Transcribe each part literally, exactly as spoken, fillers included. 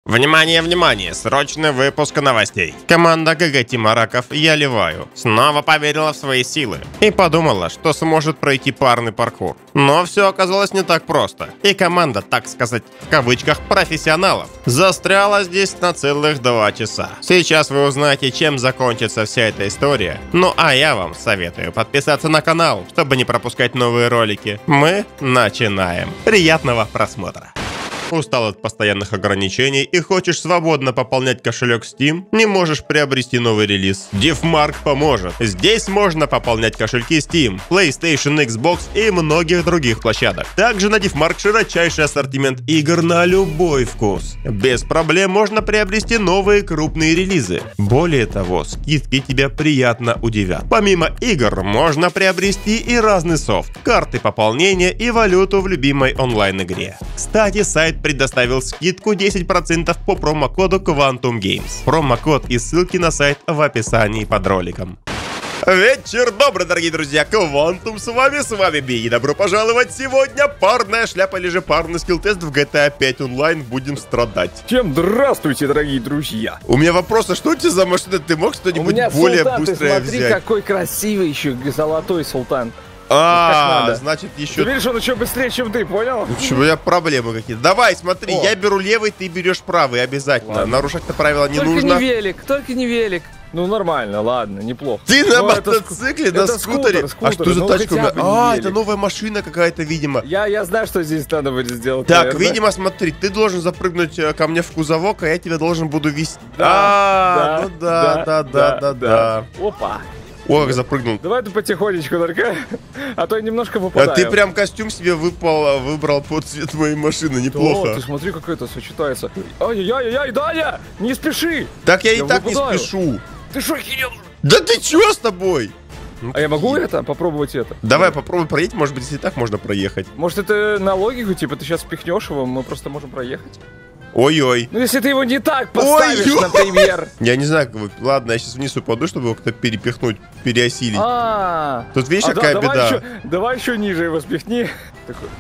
Внимание, внимание! Срочный выпуск новостей. Команда ГГ Тима Раков «Я ливаю» снова поверила в свои силы и подумала, что сможет пройти парный паркур. Но все оказалось не так просто. И команда, так сказать, в кавычках, профессионалов, застряла здесь на целых два часа. Сейчас вы узнаете, чем закончится вся эта история. Ну а я вам советую подписаться на канал, чтобы не пропускать новые ролики. Мы начинаем. Приятного просмотра. Устал от постоянных ограничений и хочешь свободно пополнять кошелек Steam? Не можешь приобрести новый релиз? DivMark поможет. Здесь можно пополнять кошельки Steam, PlayStation, Xbox и многих других площадок. Также на DivMark широчайший ассортимент игр на любой вкус. Без проблем можно приобрести новые крупные релизы. Более того, скидки тебя приятно удивят. Помимо игр, можно приобрести и разный софт, карты пополнения и валюту в любимой онлайн-игре. Кстати, сайт предоставил скидку десять процентов по промокоду Quantum Games. Промокод и ссылки на сайт в описании под роликом. Вечер добрый, дорогие друзья, Quantum с вами, с вами Би, и добро пожаловать сегодня парная шляпа или же парный скилл-тест в джи ти эй пять онлайн, будем страдать. Всем здравствуйте, дорогие друзья. У меня вопрос, а что у тебя за машина, ты мог что-нибудь более султан, быстрое ты смотри, взять? какой красивый еще золотой султан. А, значит еще... Ты видишь, он еще быстрее, чем ты, понял? У меня проблемы какие-то. Давай, смотри, О. я беру левый, ты берешь правый, обязательно. Ладно. Нарушать-то правила не только нужно. не велик, только не велик. Ну нормально, ладно, неплохо. Ты на Но мотоцикле, это на скутер, скутере? скутер, А что за ну тачка у меня? хотя бы не А, велик. это новая машина какая-то, видимо. Я, я знаю, что здесь надо будет сделать. Так, наверное. видимо, смотри, ты должен запрыгнуть э, ко мне в кузовок, а я тебя должен буду вести. Да, А, ну да, да, да, да, да. Опа. О, как запрыгнул. Давай ты потихонечку только, а то я немножко А выпадаю. ты прям костюм себе выпал, выбрал под цвет моей машины, неплохо. О, ты смотри, как это сочетается. Ай-яй-яй-яй, Даня, не спеши. Так я, Я и так выпадаю. не спешу. Ты что, охерел? Да ты чё с тобой? Ну, А я могу это? Попробовать это? Давай попробуй проедь, может быть, если так можно проехать. Может, это на логику, типа, ты сейчас впихнешь его, мы просто можем проехать? Ой-ой. Ну, если ты его не так поставишь, Ой-ой. например. Я не знаю, как вы... Ладно, я сейчас вниз упаду, чтобы его как-то перепихнуть, переосилить. А, Тут видишь, а, какая да, давай беда? еще, давай еще ниже его спихни. Такой.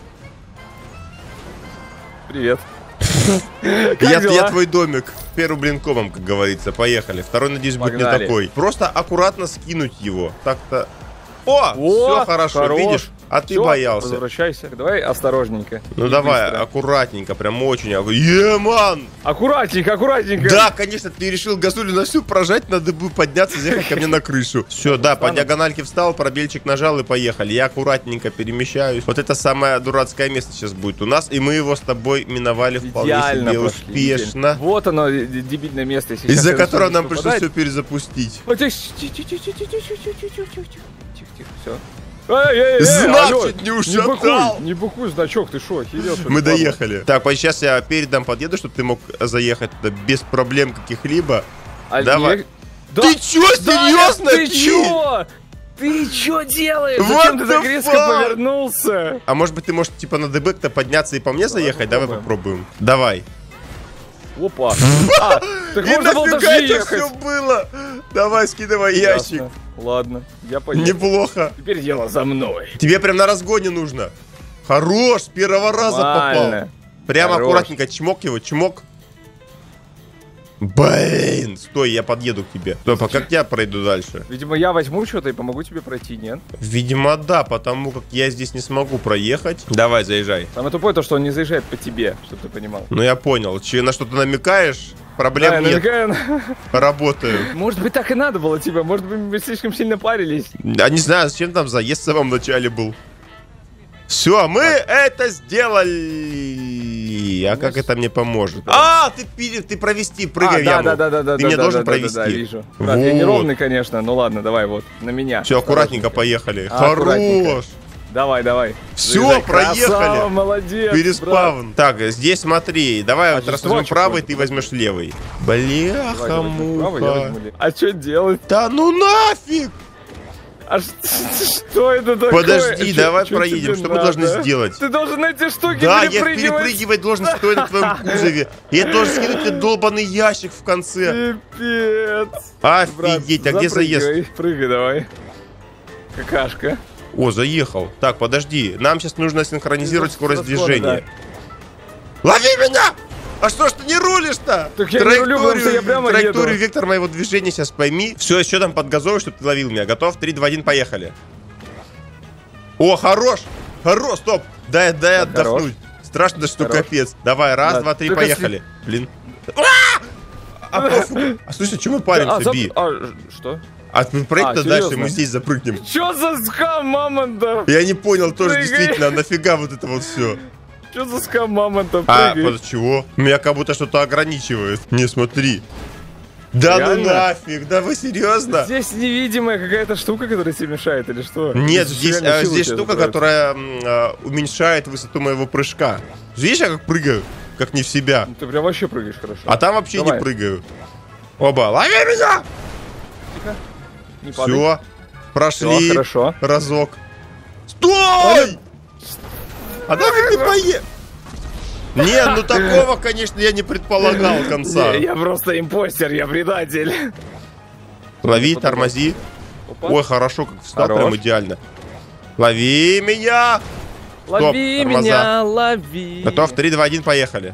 Привет. Как Я, дела? я твой домик. Первым блинкомом, как говорится. Поехали. Второй, надеюсь, будет не Погнали. такой. Просто аккуратно скинуть его. Так-то... О, О, все хорошо, хорош. видишь? А ты Всё, боялся. Возвращайся. Давай осторожненько. Ну И давай, быстро. аккуратненько, прям очень. Е-ман! Аккуратненько, аккуратненько. Да, конечно, ты решил газулю на всю прожать, надо бы подняться, заехать ко мне на крышу. Все, да, по Ладно. диагональке встал, пробельчик нажал и поехали. Я аккуратненько перемещаюсь. Вот это самое дурацкое место сейчас будет у нас, и мы его с тобой миновали вполне Идеально себе прошли, успешно. идеально. Вот оно, д- дебильное место. если Из-за сейчас которого это нам пришлось попадает. все перезапустить. Вот здесь. Тихо, тихо, тихо, тихо, тихо, тихо, тихо, тихо, тихо, тихо, все. Эй, эй, эй, Знак алло, чуть не не ушатал. бухуй, не бухуй, значок, ты шо, охерел, что ли? Мы Ладно. доехали. Так, вот сейчас я передам подъеду, чтобы ты мог заехать туда без проблем каких-либо. А Давай. не- Да. Ты чё, Даня, серьезно? ты чё? Ты чё делаешь? What Зачем ты the так резко fuck? повернулся? А может быть ты можешь типа на ДБ-то подняться и по мне заехать? Давай попробуем. попробуем. Давай. Опа. А, так И можно было нафига даже это ехать. все было? Давай, скидывай ящик. Ясно. Ладно, я поехал. Неплохо. Теперь дело за мной. Тебе прям на разгоне нужно. Хорош, с первого раза попал. Нормально. Прям Хорош. аккуратненько, чмок его, чмок. Блин, стой, я подъеду к тебе. Стоп, а как я пройду дальше? Видимо, я возьму что-то и помогу тебе пройти, нет? Видимо, да, потому как я здесь не смогу проехать. Давай, заезжай. Самое тупое то, что он не заезжает по тебе, чтобы ты понимал. Ну я понял. Че, на что-то намекаешь? Проблем Да, я нет. намекаю на- Работаю. Может быть, так и надо было тебе, может быть, мы слишком сильно парились. А не знаю, зачем там заезд в самом начале был. Все, мы это сделали. А как это мне поможет? А, ты, пере- ты провести, прыгай в А, яму. да, да, да, да, Ты да, мне да, должен да, да, провести. да, да, вижу. Брат, я Вот. неровный, конечно, ну ладно, давай вот, на меня. Все, аккуратненько поехали. А, аккуратненько. Хорош. Давай, давай. Всё, Заезжай. проехали. Красава, молодец. Переспавн. Так, здесь смотри. Давай, А, вот здесь раз возьмем два правый, чувака. ты возьмешь левый. брат. Давай, Бляха, я возьму правый, я возьму муха. левый. А что делать? Да ну нафиг! А ш- что это такое? Подожди, Чё- давай чё проедем. тебе Что мы надо? должны сделать? Ты должен на эти штуки Да, я перепрыгивать. перепрыгивать должен, стоя на твоем кузове. Я должен скинуть тебе долбаный ящик в конце. Пипец. Брат, Офигеть, а где заезд? запрыгивай. Прыгай давай. Какашка. О, заехал. Так, подожди. Нам сейчас нужно синхронизировать Ты скорость со- со скорой, движения. Лови меня! А что ж ты не рулишь-то? Так я не рулю, потому что я прямо траекторию, еду. вектор моего движения сейчас пойми. Все, еще там подгазовывай, чтобы ты ловил меня. Готов? три, два, один, поехали. О, хорош! Хорош, стоп! Дай, дай Так, отдохнуть. Страшно, что Хорош. капец. Давай, раз, Да, два, три, только поехали. Блин. А, а, пофиг. А слушай, что мы А, паримся, зап- Би? а, что? А мы пройти-то А, дальше, серьезно? мы здесь запрыгнем. Чё за скам мамонтов? Я не понял тоже, Прыгай. действительно, а нафига вот это вот все? Чё за скам мамонтов? А, Прыгай. под чего? Меня как будто что-то ограничивает. Не, смотри. Да ну Реально? нафиг, да вы серьезно? Здесь невидимая какая-то штука, которая тебе мешает, или что? Нет, Здесь здесь, реально а, сила здесь тебе штука, забирает. которая м, а, уменьшает высоту моего прыжка. Видишь, я как прыгаю? Как не в себя. Ну, ты прям вообще прыгаешь хорошо. А там вообще Давай. не прыгаю. Оба, лови меня! Тихо. Не падай. Все, прошли Всё, хорошо. разок. Стой! А нафиг ты пое... Не, ну такого, конечно, я не предполагал конца. Не, я просто импостер, я предатель. Лови, тормози. Опа. Ой, хорошо, как встал, Хорош. прям идеально. Лови меня! Лови тормоза. меня, лови. Готов? три, два, один, поехали.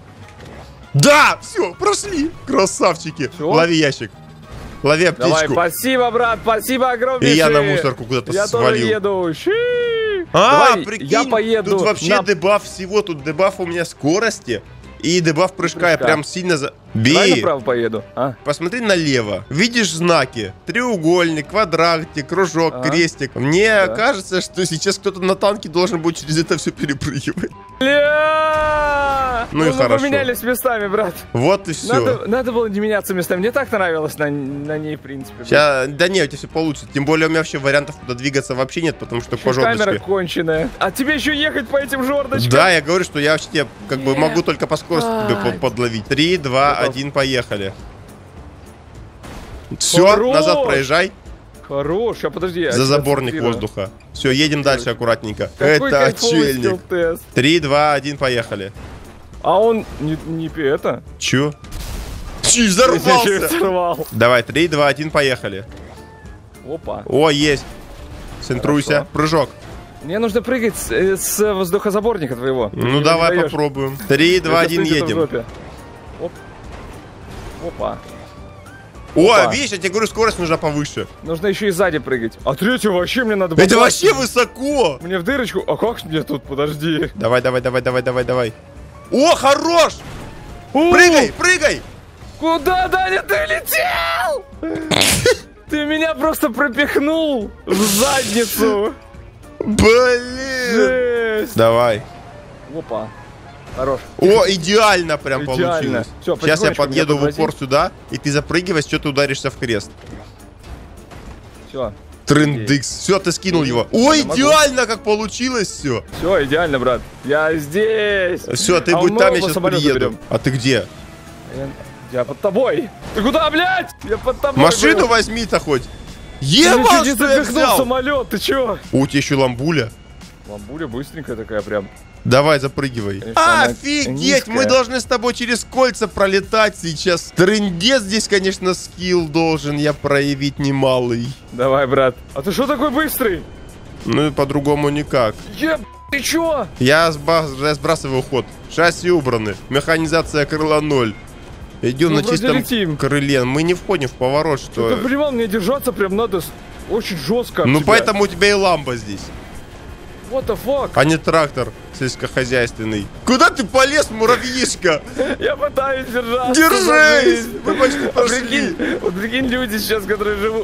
Да! Все, прошли! Красавчики! Всё? Лови ящик. Лови Давай, аптечку. спасибо, брат, спасибо И огромнейшее. я на мусорку куда-то Я тоже свалил. еду. Щи. А, Давай, прикинь, я поеду тут вообще на- дебаф всего. Тут дебаф у меня скорости и дебаф прыжка. Я Прыжка. прям сильно за... Давай Би, направо поеду. А? посмотри налево. Видишь знаки? Треугольник, квадратик, кружок, Ага. крестик. Мне Да. кажется, что сейчас кто-то на танке должен будет через это все перепрыгивать. Ля! Ну и мы хорошо. поменялись местами, брат. Вот и все. Надо, надо было не меняться местами. Мне так нравилось на, на ней, в принципе. брат. Сейчас, да не, у тебя все получится. Тем более у меня вообще вариантов туда двигаться вообще нет, потому что по Камера жердочке. конченая. А тебе еще ехать по этим жердочкам? Да, я говорю, что я вообще тебя как бы Нет. могу только по скорости тебе Ай. по- подловить. Три, два, Готов. один, поехали. Все, Хорош. назад проезжай. Хорош, а подожди. я За тебя заборник цитирую. воздуха. Все, едем дальше аккуратненько. Какой Это кайфовый отчельник. скилл-тест. Три, два, один, поехали. А он не, не пи- это? Чё? Чё, Я чуть взорвался? взорвал. Давай, три, два, один, поехали. Опа. О, есть. Центруйся. Хорошо. Прыжок. Мне нужно прыгать с, э, с воздухозаборника твоего. Ты Ну мне давай не даёшь. попробуем. Три, два, Я один, сейчас где-то в едем. жопе. Оп. Опа. О, Опа. видишь, я тебе говорю, скорость нужна повыше. Нужно еще и сзади прыгать. А третью вообще мне надо было. Это вообще высоко. Мне в дырочку. А как мне тут? Подожди. Давай, давай, давай, давай, давай, давай. О, хорош! У, Прыгай, прыгай! Куда, Даня, ты летел? Ты меня просто пропихнул в задницу. Блин! Жесть. Давай. Опа. Хорош. О, идеально прям Идеально. получилось. Всё, Сейчас я потихонечку подъеду меня в упор подвози. сюда, и ты запрыгиваешь, что ты ударишься в крест. Все. Трындыкс. Все, ты скинул его. О, Я могу. идеально как получилось все. Все, идеально, брат. Я здесь. Все, ты А будь мы там, я оба сейчас самолёт приеду. заберем. А ты где? Я, я под тобой. Ты куда, блядь? Я под тобой. Машину был. возьми-то хоть. Ты Ебал, чуть не что я запихнул взял. самолет, ты чё? О, у тебя еще ламбуля. Ламбуля быстренькая такая прям. Давай, запрыгивай. Конечно, она Офигеть, низкая. мы должны с тобой через кольца пролетать сейчас. Трындец здесь, конечно, скилл должен я проявить немалый. Давай, брат. А ты что такой быстрый? Ну и по-другому никак. Еб, ты чё? Я, сба- я сбрасываю ход. Шасси убраны. Механизация крыла ноль. Идем Ну, на вроде чистом летим. крыле. Мы не входим в поворот, что... Ты понимал, мне держаться прям надо с- очень жестко. Ну тебя. поэтому у тебя и ламба здесь, What the fuck? а не трактор сельскохозяйственный. Куда ты полез, муравьишка? Я пытаюсь держаться. за Держись! жизнь. Мы почти А пошли. прикинь, вот прикинь, люди сейчас, которые живут...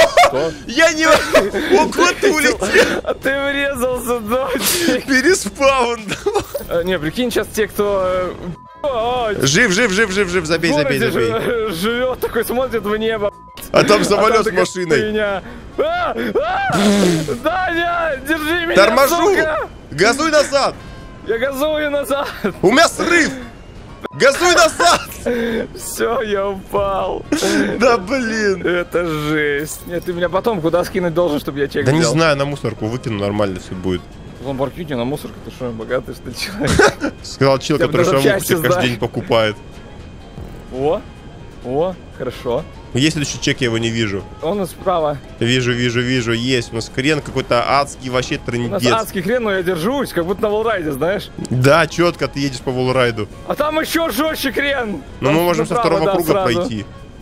Я не... О, куда ты улетел? А ты врезался, дочь. Переспаун. А, Не, прикинь, сейчас те, кто... э, блядь, Жив, жив, жив, жив, жив, забей, в забей, городе забей. жи- живет, такой смотрит в небо. А там А самолет там с такая машиной. хуйня. А! А! Даня, держи меня, Торможу! сука! Газуй назад! Я газую назад. У меня срыв! Газуй назад! Все, я упал. Да блин! Это жесть. Нет, ты меня потом куда скинуть должен, чтобы я чек Да не взял? знаю, на мусорку выкину, нормально все будет. Ламборгини на мусорку, ты что, богатый, что ли, человек? Сказал чел, Хотя бы который на шавуху запчасти себе каждый сдай. день покупает. О, о, хорошо. Есть следующий чек, я его не вижу. Он справа. Вижу, вижу, вижу, есть. У нас хрен какой-то адский, вообще У нас трындец. адский хрен, но я держусь, как будто на волрайде, знаешь. Да, четко ты едешь по волрайду. А там еще жестче хрен. Но мы можем со направо, второго да, круга сразу. пройти.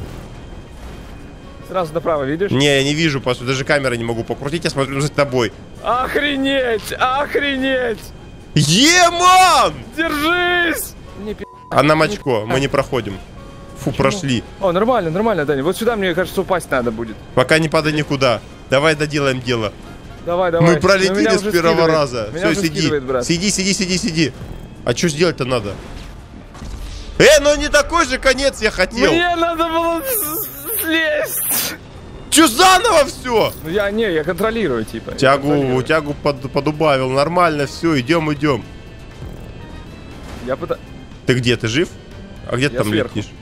Сразу направо, видишь? Не, я не вижу, просто даже камеры не могу покрутить, я смотрю за тобой. Охренеть! Охренеть! Еман! Держись! Не пи***. А нам очко, мы не проходим. Фу, прошли. О, нормально, нормально, Даня. Вот сюда, мне кажется, упасть надо будет. Пока не падай никуда. Давай доделаем дело. Давай, давай. Мы Но пролетели меня с уже первого скидывает. раза. Меня Все, уже сиди. скидывает, брат. Сиди, сиди, сиди, сиди. А что сделать-то надо? Э, ну не такой же конец я хотел. Мне надо было с- слезть. Че заново все? Ну я, не, я контролирую, типа. я Тягу, контролирую. тягу под, подубавил. Нормально, все, идем, идем. Я пытаюсь... Ты где, ты жив? А где ты Я там сверху. летишь?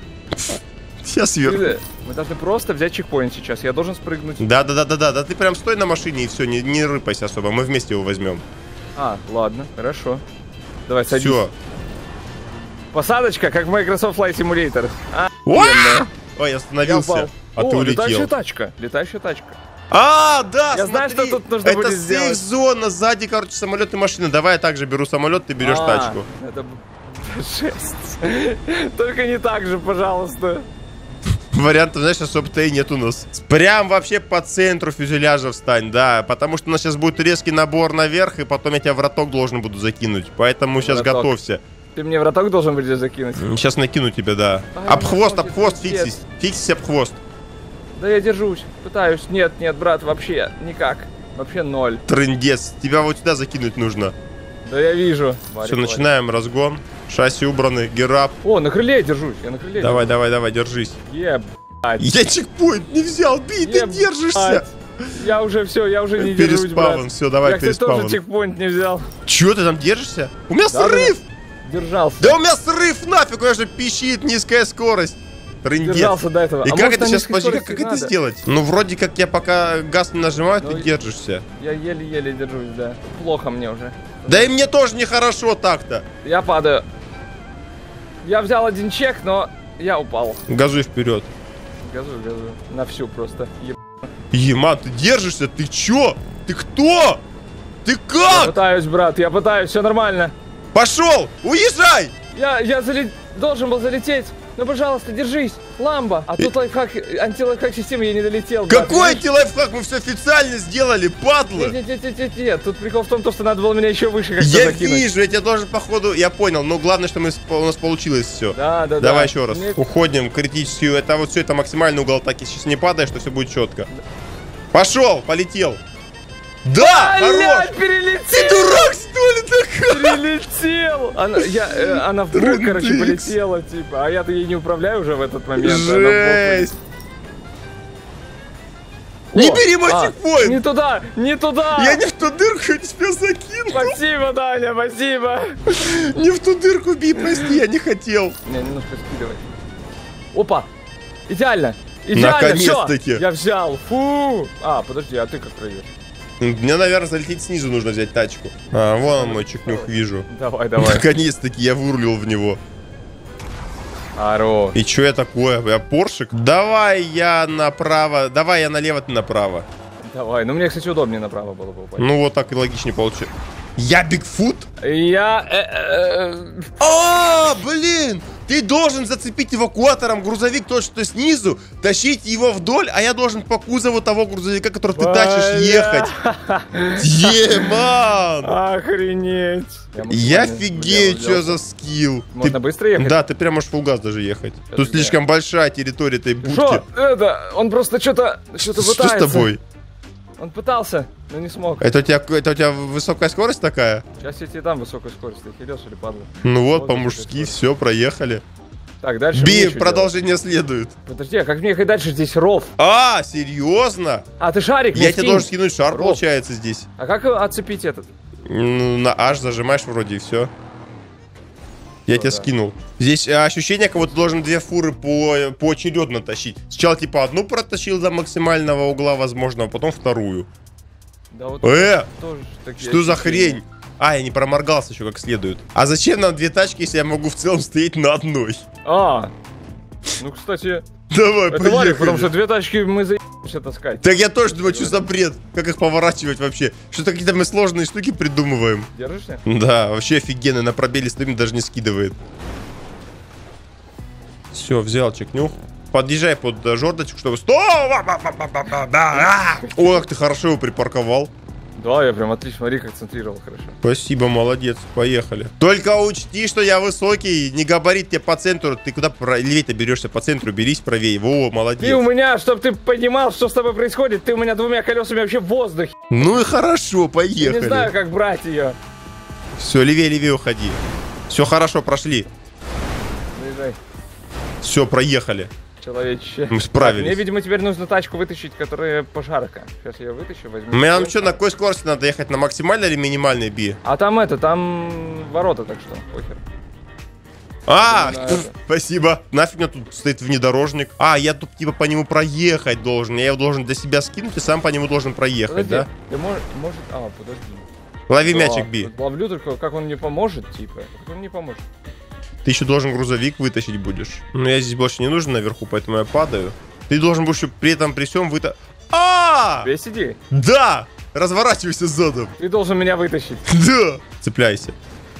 Я сверху. Мы должны просто взять чекпоинт сейчас. Я должен спрыгнуть. Да, да, да, да, да, да, ты прям стой на машине и все, не, не рыпайся особо, мы вместе его возьмем. А, ладно, хорошо. Давай, садись. Все. Посадочка, как в Microsoft Flight Simulator. А, Ой, я я остановился, упал. а ты О, летающая улетел. тачка, летающая тачка. А, да, Я знаю, смотри, что тут нужно это будет сделать. сейф-зона, сзади, короче, самолет и машина. Давай я также беру самолет, ты берешь А, тачку. Это б- жесть. Только не так же, пожалуйста. Вариантов, знаешь, особо-то и нет у нас. Прям вообще по центру фюзеляжа встань, да. Потому что у нас сейчас будет резкий набор наверх, и потом я тебя в роток должен буду закинуть. Поэтому сейчас Враток. готовься. Ты мне в роток должен будешь закинуть? Сейчас накину тебя, да. Ай, Об хвост, на об хвост, пиздец. фиксись. Фиксись об хвост. Да я держусь, пытаюсь. Нет, нет, брат, вообще никак. Вообще ноль. Трындец. Тебя вот сюда закинуть нужно. Да я вижу. Все, начинаем разгон. Шасси убраны, герап. О, на крыле я держусь, я на крыле. Давай, давай, давай, держись. Ебать. Я чекпоинт не взял, Би, ты Ебать. держишься. Я уже все, я уже не держусь, Переспавн, брат. все, давай Я, кстати, переспавн. тоже чекпоинт не взял. Че ты там держишься? У меня Да, срыв! Держался. Да у меня срыв нафиг, у меня же пищит низкая скорость. Трындец. Держался до этого. И А как может, это на сейчас, низкой подожди, как, скорости как это надо? сделать? Ну, вроде как я пока газ не нажимаю, Ну, ты держишься. Я еле-еле держусь, да. Плохо мне уже. Да и мне тоже нехорошо так-то. Я падаю. Я взял один чек, но я упал. Газуй вперед. Газую, газую. На всю просто. Еб... Ема, ты держишься? Ты чё? Ты кто? Ты Я как? пытаюсь, брат, я пытаюсь, все нормально. Пошел! Уезжай! Я, я зале... должен был залететь. Ну, пожалуйста, держись, ламба. А тут лайфхак, антилайфхак системы, я не долетел. брат, Какой видишь? антилайфхак? Мы все официально сделали, падлы! Нет, нет, нет, нет, нет. Тут прикол в том, что надо было меня еще выше как-то Я закинуть. вижу, я тебя должен, походу, я понял, но главное, что мы, сп- у нас получилось все. Да, да, да. Давай еще раз. Мне- Уходим в критическую. Это вот все, это максимальный угол атаки. Сейчас не падаешь, что все будет четко. Пошел, полетел. Да, Блядь, хорош! перелетел! Ты дурак, что ли, такой? Перелетел! Она, я, э, она в бок, короче, Трындец. полетела, типа. А я-то ей не управляю уже в этот момент. она в бок Жесть! полетела. Не О, бери мой а, чекпоинт! Не туда! Не туда! Я не в ту дырку тебя закинул! Спасибо, Даня, спасибо! Не в ту дырку, Би, прости, я не хотел. Не, немножко скидывай. Опа! Идеально! Идеально! Всё! Наконец-таки. Я взял! Фу! А, подожди, а ты как пройдешь? Мне, наверное, залететь снизу нужно взять тачку. А, вон мой чекнюх, вижу. Давай, давай. Наконец-таки я вырулил в него. Аро. И чё я такое? Я поршик? Давай я направо. Давай я налево, ты направо. Давай. Ну, мне, кстати, удобнее направо было бы упасть. Ну вот так и логичнее получилось. Я Бигфут? Я... э, э, э, А, блин! Ты должен зацепить эвакуатором грузовик тот, что снизу, тащить его вдоль, а я должен по кузову того грузовика, который ты тащишь, ехать. Еман! Охренеть. Я офигею, что за скилл. Можно Ты- быстро ехать? Да, ты прям можешь full газ даже ехать. Тут да. слишком большая территория этой будки. Что? Это, он просто что-то что-то Что пытается. с тобой? Он пытался, но не смог. Это у тебя, это у тебя высокая скорость такая? Сейчас я тебе дам высокую скорость. Ты хилёшь или падла? Ну вот, Вот по-мужски, высокая все, проехали. Так, дальше Би, мне что продолжение следует. делать? Подожди, а как мне ехать дальше? Здесь ров. А, серьезно? А, ты шарик Я мне тебе скинь. должен скинуть шар, Ров. получается, здесь. А как отцепить этот? Ну, на H зажимаешь вроде и все. Я Всё, тебе да. скинул. Здесь а, ощущение, как будто ты должен две фуры по, поочередно тащить. Сначала типа одну протащил до максимального угла возможного, потом вторую. Да вот Э, тоже такие что за ощущения. хрень? А, я не проморгался еще как следует. А зачем нам две тачки, если я могу в целом стоять на одной? А, ну, кстати, Давай, Это поехали. Валик, потому что две тачки мы заебемся таскать. Так я тоже думаю, что за бред? Как их поворачивать вообще? Что-то какие-то мы сложные штуки придумываем. Держишься? Да, вообще офигенно. На пробеле стоим, даже не скидывает. Все, взял, чекнюх. Подъезжай под э, жердочку, чтобы... Стоп! О, как ты хорошо его припарковал. Да, я прям отлично, смотри, как центрировал хорошо. Спасибо, молодец, поехали. Только учти, что я высокий, не габарит тебе по центру. Ты куда левее-то берешься? По центру берись правее. Во, молодец. Ты у меня, чтобы ты понимал, что с тобой происходит, ты у меня двумя колесами вообще в воздухе. Ну и хорошо, Я поехали. не знаю, как брать ее. Все, левее, левее уходи. Все хорошо, прошли. Заезжай, Все, проехали. человечище. Мы справились. Мне, видимо, теперь нужно тачку вытащить, которая пожарка. Сейчас я ее вытащу, возьму. Мне нам что, на какой скорости надо ехать? На максимальной или минимальной би? А там это, там ворота, так что, похер. А, Да, да. спасибо. Нафиг мне тут стоит внедорожник. А, я тут типа по нему проехать должен. Я его должен для себя скинуть и сам по нему должен проехать, Подожди, да? ты можешь, может... А, подожди. Лови Да, мячик, би. Ловлю только, как он мне поможет, типа. Как он мне поможет. Ты еще должен грузовик вытащить будешь. Но я здесь больше не нужен наверху, поэтому я падаю. Ты должен будешь при этом при всем выта... А! Тебе сиди. Да! Разворачивайся задом. Ты должен меня вытащить. Да! Цепляйся.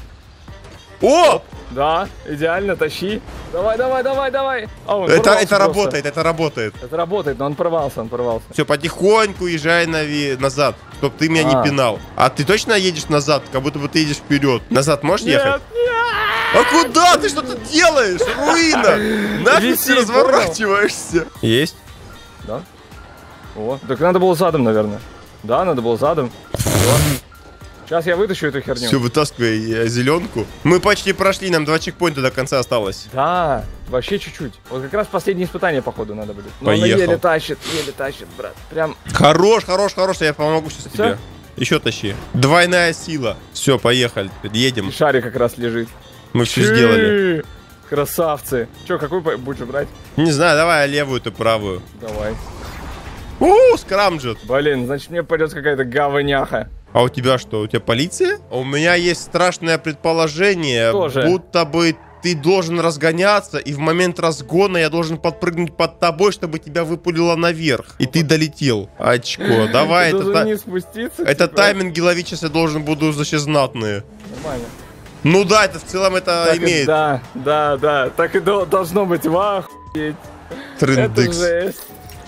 О! Да, идеально, тащи. Давай, давай, давай, давай. А, он Это, порвался это просто. работает, это работает. Это работает, но он порвался, он порвался. Все, потихоньку езжай нави- назад, чтоб ты меня А. не пинал. А ты точно едешь назад, как будто бы ты едешь вперед? Назад можешь ехать? Нет, А куда ты что-то делаешь? Руина! Нафиг Виси, ты разворачиваешься? Есть? Да? О, так надо было задом, наверное. Да, надо было задом. Сейчас я вытащу эту херню. Все, вытаскивай э, зеленку. Мы почти прошли, нам два чекпоинта до конца осталось. Да, вообще чуть-чуть. Вот как раз последнее испытание, походу, надо будет. Но Поехал. она еле тащит, еле тащит, брат. Прям. Хорош, хорош, хорош, я помогу сейчас Всё? тебе. Еще тащи. Двойная сила. Все, поехали, едем. И шарик как раз лежит. Мы все сделали. Чи! Красавцы. Че, какой по- будешь брать? Не знаю, давай левую, ты правую. Давай. У, скрамджет. Блин, значит мне придется какая-то говняха. А у тебя что, у тебя полиция? У меня есть страшное предположение, Тоже. будто бы ты должен разгоняться, и в момент разгона я должен подпрыгнуть под тобой, чтобы тебя выпулило наверх. И ты долетел. Очко, давай, Ты это, должен та- не спуститься. это типа? тайминги ловить сейчас я должен буду знатные. Нормально. Ну да, это в целом это Так и- имеет. Да, да, да. Так и до- должно быть. Вау, охуеть. Это Трендекс. жесть.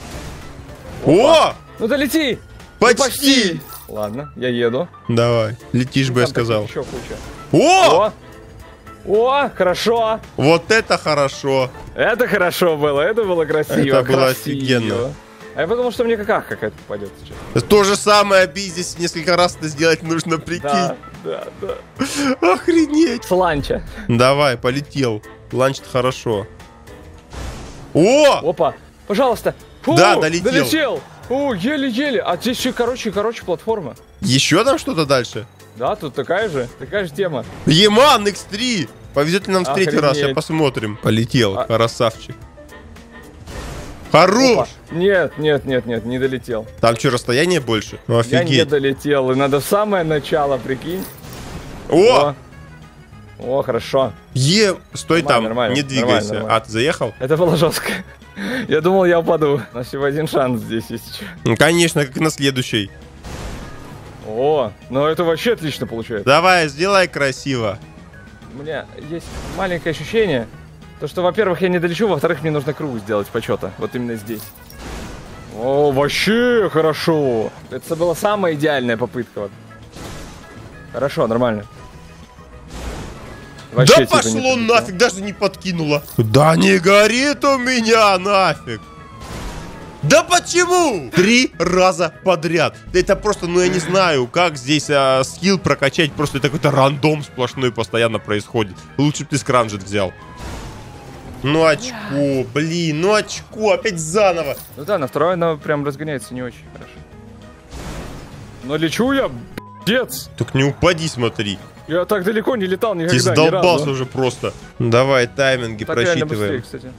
О! Ну долети! Почти! Ну, ладно, я еду. Давай, летишь бы, я Там таких сказал. еще куча. О! О! О, хорошо! Вот это хорошо. Это хорошо было, это было красиво. Это было красиво. офигенно. А я подумал, что мне каках какая-то попадет сейчас. То же самое, Би, здесь несколько раз это сделать нужно, прикинь. Да, да, да. Охренеть. С ланча. Давай, полетел. Ланч-то хорошо. О! Опа, пожалуйста. Фу, Да, долетел. Долетел. О, еле-еле. А здесь еще короче, короче, платформа. Еще там что-то дальше? Да, тут такая же, такая же тема. Еман икс три! Повезет ли нам в третий раз? Охренеть. Сейчас посмотрим. Полетел, А- красавчик. Хорош! Опа. Нет, нет, нет, нет, не долетел. Там что, расстояние больше? Ну, Я не офигеть. долетел, и надо в самое начало, прикинь. О! О, хорошо. Е! Стой Нормально, там, нормально, не двигайся. нормально, нормально. А, ты заехал? Это было жестко. Я думал, я упаду. У нас всего один шанс здесь есть. Ну, конечно, как на следующий. О, ну это вообще отлично получается. Давай, сделай красиво. У меня есть маленькое ощущение, то что, во-первых, я не долечу, во-вторых, мне нужно круг сделать почета. Вот именно здесь. О, вообще хорошо. Это была самая идеальная попытка. Вот. Хорошо, нормально. Вообще, Да типа, пошло не долетел. нафиг, даже не подкинуло. Да не горит у меня нафиг. Да почему? Три раза подряд. Да это просто, ну я не знаю, как здесь а, скилл прокачать. Просто это какой-то рандом сплошной постоянно происходит. Лучше бы ты скрамджет взял. Ну очко, блин, ну очко, опять заново. Ну да, на второй она прям разгоняется не очень хорошо. Но лечу я, б***ц. Так не упади, смотри. Я так далеко не летал никогда, Ты ни задолбался разу. уже просто. Давай тайминги Так реально быстрее, просчитываем. кстати.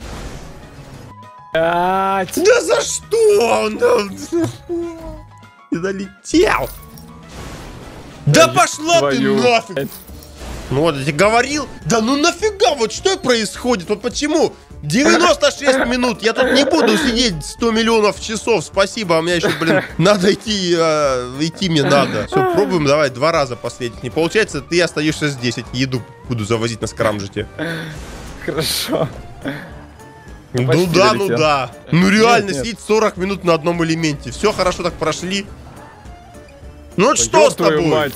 А, т- Да за что он там? Ты долетел. Да пошла ты твою нафиг. Ну вот, я тебе говорил. Да ну нафига нафига? Вот что происходит? Вот почему? девяносто шесть минут. Я тут не буду сидеть сто миллионов часов. Спасибо, а мне еще, блин, надо идти. Э, идти мне надо. Все, пробуем, давай, два раза последних. Не получается, ты остаешься здесь. Еду буду завозить на скрамжете. Хорошо. Ну Почти да, долетел. ну да. Ну реально, Нет, нет. сидеть сорок минут на одном элементе. Все хорошо так прошли. Ну вот Да что ёб с твою тобой? мать.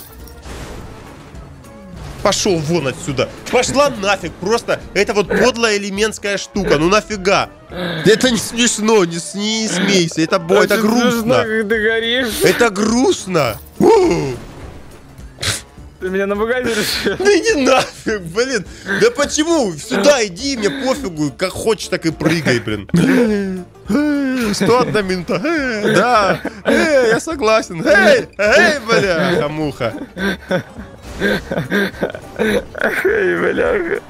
Пошел вон отсюда. Пошла нафиг. Просто это вот подлая элементская штука. Ну нафига? Это не смешно, не, с- не смейся. Это, бо- это Очень грустно. смешно, как ты горишь. Это грустно. У. Ты меня напугать решил? Да иди нафиг, блин. Да почему? Сюда иди, мне пофигу. Как хочешь, так и прыгай, блин. сто одна минута. Э, Да. Э, я согласен. Эй, эй, бля, хамуха. Эй, бляха.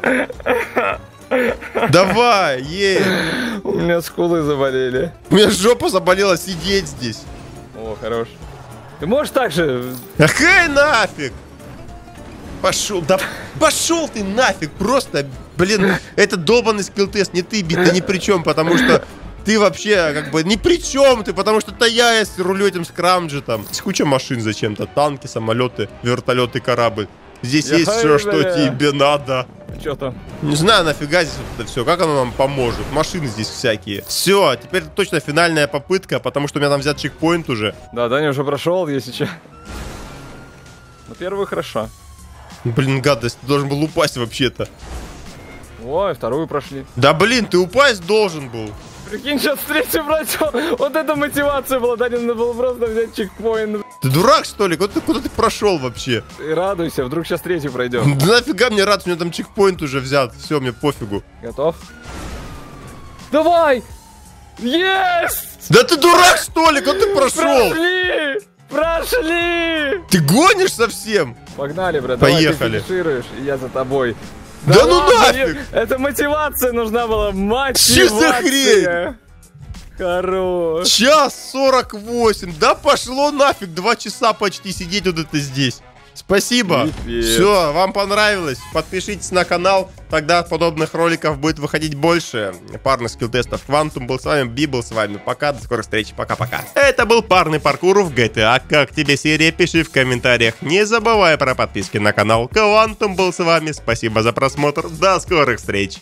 Давай, ей. У меня скулы заболели. У меня жопа заболела сидеть здесь. О, хорош. Ты можешь так же... Эй, нафиг. Пошел, да пошел ты нафиг. Просто, блин, это долбанный скилл-тест. Не ты, Бит, ты ни при чем, потому что ты вообще как бы ни при чем ты, потому что это я, я рулю этим скрамджетом. Здесь куча машин зачем-то. Танки, самолеты, вертолеты, корабль. Здесь Я есть все, бля. что тебе надо. Что там? Не знаю, нафига здесь вот это все. Как оно нам поможет? Машины здесь всякие. Все, теперь точно финальная попытка, потому что у меня там взят чекпоинт уже. Да, Даня уже прошел, если че. Ну, первую хорошо. Блин, гадость, ты должен был упасть вообще-то. Ой, вторую прошли. Да блин, ты упасть должен был. Прикинь, сейчас встречу бросил. Вот эта мотивация была. Даня надо было просто взять чекпоинт. Ты дурак, что ли? Куда ты, куда ты прошел вообще? И радуйся, вдруг сейчас третью пройдем. Да нафига мне рад, у меня там чекпоинт уже взят. Все, мне пофигу. Готов? Давай! Есть! Да ты дурак, что ли? Куда ты прошел? Прошли! Прошли! Ты гонишь совсем? Погнали, брат. Поехали. Давай, ты финишируешь, и я за тобой. Да ну ладно, нафиг! нет, это мотивация нужна была. Мотивация. Что за хрень? Хорош. Час сорок восемь. Да пошло нафиг. Два часа почти сидеть вот это здесь. Спасибо. Пипец. Все, вам понравилось? Подпишитесь на канал, тогда подобных роликов будет выходить больше. Парных скилл-тестов. Квантум был с вами, Би был с вами. Пока, до скорых встреч, пока-пока. Это был парный паркур в джи ти эй. Как тебе серия, пиши в комментариях. Не забывай про подписки на канал. Квантум был с вами. Спасибо за просмотр. До скорых встреч.